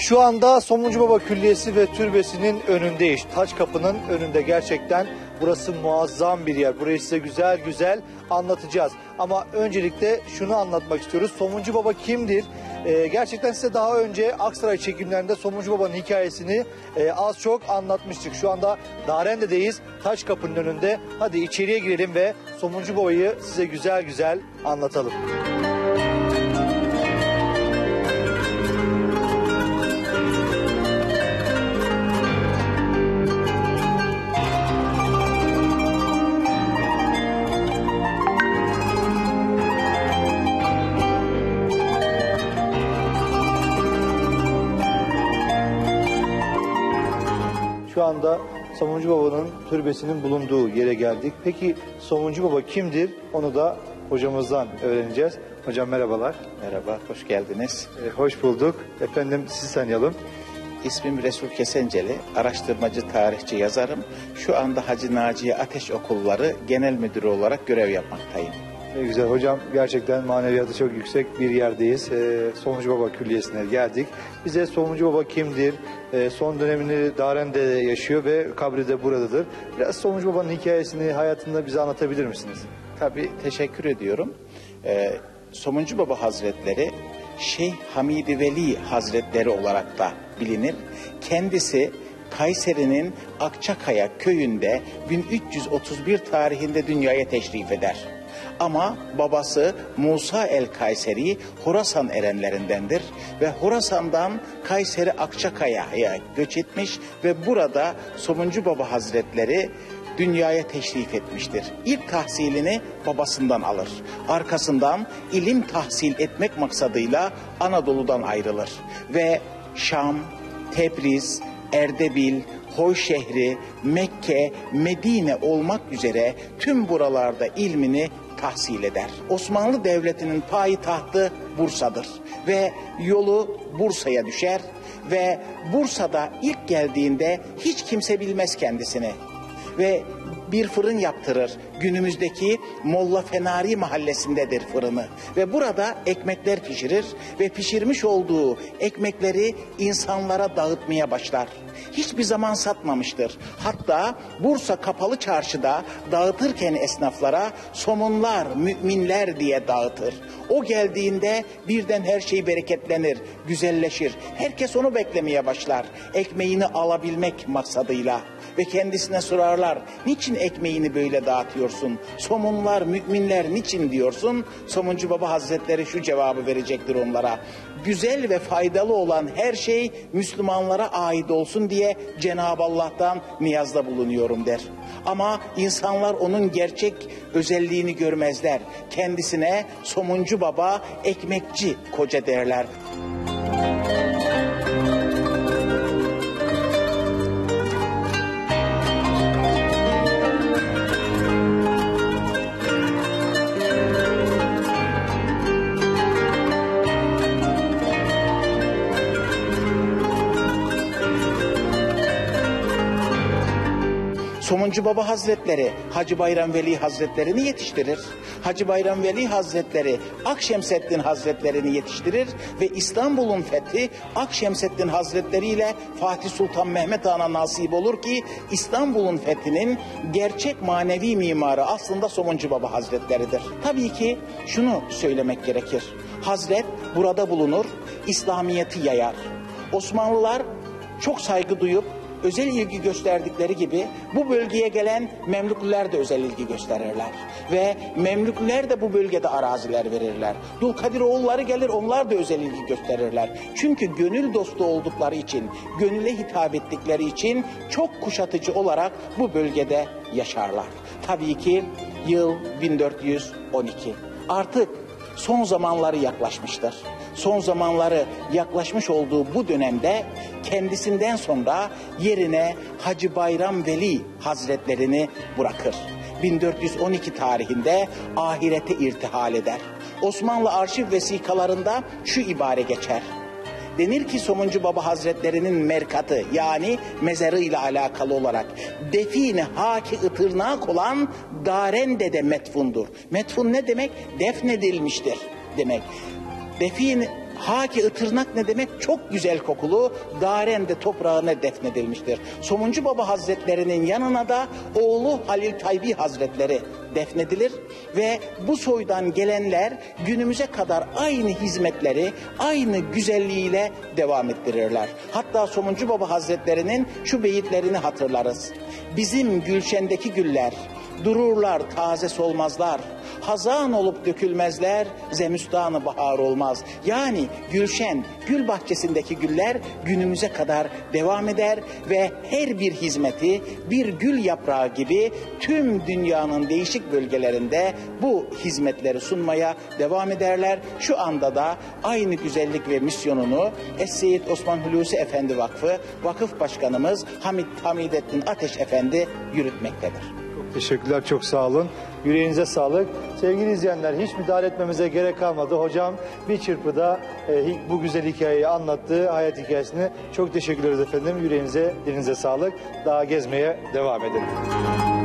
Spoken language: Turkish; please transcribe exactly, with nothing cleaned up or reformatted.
Şu anda Somuncu Baba Külliyesi ve Türbesi'nin önündeyiz. Taç Kapı'nın önünde, gerçekten burası muazzam bir yer. Burayı size güzel güzel anlatacağız. Ama öncelikle şunu anlatmak istiyoruz. Somuncu Baba kimdir? Ee, gerçekten size daha önce Aksaray çekimlerinde Somuncu Baba'nın hikayesini e, az çok anlatmıştık. Şu anda Darende'deyiz. Taç Kapı'nın önünde. Hadi içeriye girelim ve Somuncu Baba'yı size güzel güzel anlatalım. Şu anda Somuncu Baba'nın türbesinin bulunduğu yere geldik. Peki Somuncu Baba kimdir? Onu da hocamızdan öğreneceğiz. Hocam merhabalar. Merhaba, hoş geldiniz. Ee, hoş bulduk. Efendim sizi tanıyalım. İsmim Resul Kesenceli, araştırmacı, tarihçi, yazarım. Şu anda Hacı Naciye Ateş Okulları Genel Müdürü olarak görev yapmaktayım. Ne güzel hocam, gerçekten maneviyatı çok yüksek bir yerdeyiz. Ee, Somuncu Baba Külliyesi'ne geldik. Bize Somuncu Baba kimdir? Ee, son dönemini Darende'de yaşıyor ve kabri de buradadır. Biraz Somuncu Baba'nın hikayesini, hayatını bize anlatabilir misiniz? Tabii, teşekkür ediyorum. Ee, Somuncu Baba Hazretleri, Şeyh Hamidi Veli Hazretleri olarak da bilinir. Kendisi Kayseri'nin Akçakaya köyünde bin üç yüz otuz bir tarihinde dünyaya teşrif eder. Ama babası Musa el-Kayseri Horasan erenlerindendir ve Horasan'dan Kayseri Akçakaya'ya göç etmiş ve burada Somuncu Baba Hazretleri dünyaya teşrif etmiştir. İlk tahsilini babasından alır. Arkasından ilim tahsil etmek maksadıyla Anadolu'dan ayrılır ve Şam, Tebriz, Erdebil, Hoyşehri, Mekke, Medine olmak üzere tüm buralarda ilmini tahsil eder. Osmanlı Devleti'nin payitahtı Bursa'dır ve yolu Bursa'ya düşer ve Bursa'da ilk geldiğinde hiç kimse bilmez kendisini ve bir fırın yaptırır. Günümüzdeki Molla Fenari mahallesindedir fırını ve burada ekmekler pişirir ve pişirmiş olduğu ekmekleri insanlara dağıtmaya başlar. Hiçbir zaman satmamıştır. Hatta Bursa Kapalı Çarşı'da dağıtırken esnaflara somunlar, müminler diye dağıtır. O geldiğinde birden her şey bereketlenir, güzelleşir. Herkes onu beklemeye başlar. Ekmeğini alabilmek maksadıyla. Ve kendisine sorarlar, niçin ekmeğini böyle dağıtıyorsun? Somunlar, müminler niçin diyorsun? Somuncu Baba Hazretleri şu cevabı verecektir onlara. Güzel ve faydalı olan her şey Müslümanlara ait olsun diye Cenab-ı Allah'tan niyazda bulunuyorum der. Ama insanlar onun gerçek özelliğini görmezler. Kendisine Somuncu Baba, ekmekçi koca derler. Somuncu Baba Hazretleri Hacı Bayram Veli Hazretlerini yetiştirir. Hacı Bayram Veli Hazretleri Akşemseddin Hazretlerini yetiştirir ve İstanbul'un fethi Akşemseddin Hazretleri ile Fatih Sultan Mehmet Han'a nasip olur ki İstanbul'un fethinin gerçek manevi mimarı aslında Somuncu Baba Hazretleri'dir. Tabii ki şunu söylemek gerekir. Hazret burada bulunur, İslamiyet'i yayar. Osmanlılar çok saygı duyup özel ilgi gösterdikleri gibi bu bölgeye gelen Memlükliler de özel ilgi gösterirler. Ve Memlükliler de bu bölgede araziler verirler. Dulkadiroğulları gelir, onlar da özel ilgi gösterirler. Çünkü gönül dostu oldukları için, gönüle hitap ettikleri için çok kuşatıcı olarak bu bölgede yaşarlar. Tabii ki yıl bin dört yüz on iki. Artık son zamanları yaklaşmıştır. Son zamanları yaklaşmış olduğu bu dönemde kendisinden sonra yerine Hacı Bayram Veli Hazretlerini bırakır. bin dört yüz on iki tarihinde ahirete irtihal eder. Osmanlı arşiv vesikalarında şu ibare geçer. Denir ki Somuncu Baba Hazretlerinin merkatı yani mezarı ile alakalı olarak define haki ıtırnak olan Darende'de metfundur. Metfun ne demek? Defnedilmiştir demek. Defin Haki ıtırnak ne demek? Çok güzel kokulu Darende toprağına defnedilmiştir. Somuncu Baba Hazretlerinin yanına da oğlu Halil Taybi Hazretleri defnedilir ve bu soydan gelenler günümüze kadar aynı hizmetleri, aynı güzelliğiyle devam ettirirler. Hatta Somuncu Baba Hazretlerinin şu beyitlerini hatırlarız. Bizim gülşendeki güller dururlar taze solmazlar. Hazan olup dökülmezler, zemüstanı bahar olmaz. Yani gülşen, gül bahçesindeki güller günümüze kadar devam eder ve her bir hizmeti bir gül yaprağı gibi tüm dünyanın değişik bölgelerinde bu hizmetleri sunmaya devam ederler. Şu anda da aynı güzellik ve misyonunu Es-Seyyid Osman Hulusi Efendi Vakfı Vakıf Başkanımız Hamit Hamidettin Ateş Efendi yürütmektedir. Teşekkürler, çok sağ olun. Yüreğinize sağlık. Sevgili izleyenler, hiç müdahale etmemize gerek kalmadı. Hocam bir çırpıda e, bu güzel hikayeyi anlattı, hayat hikayesini. Çok teşekkür ederiz efendim. Yüreğinize, dilinize sağlık. Daha gezmeye devam edelim.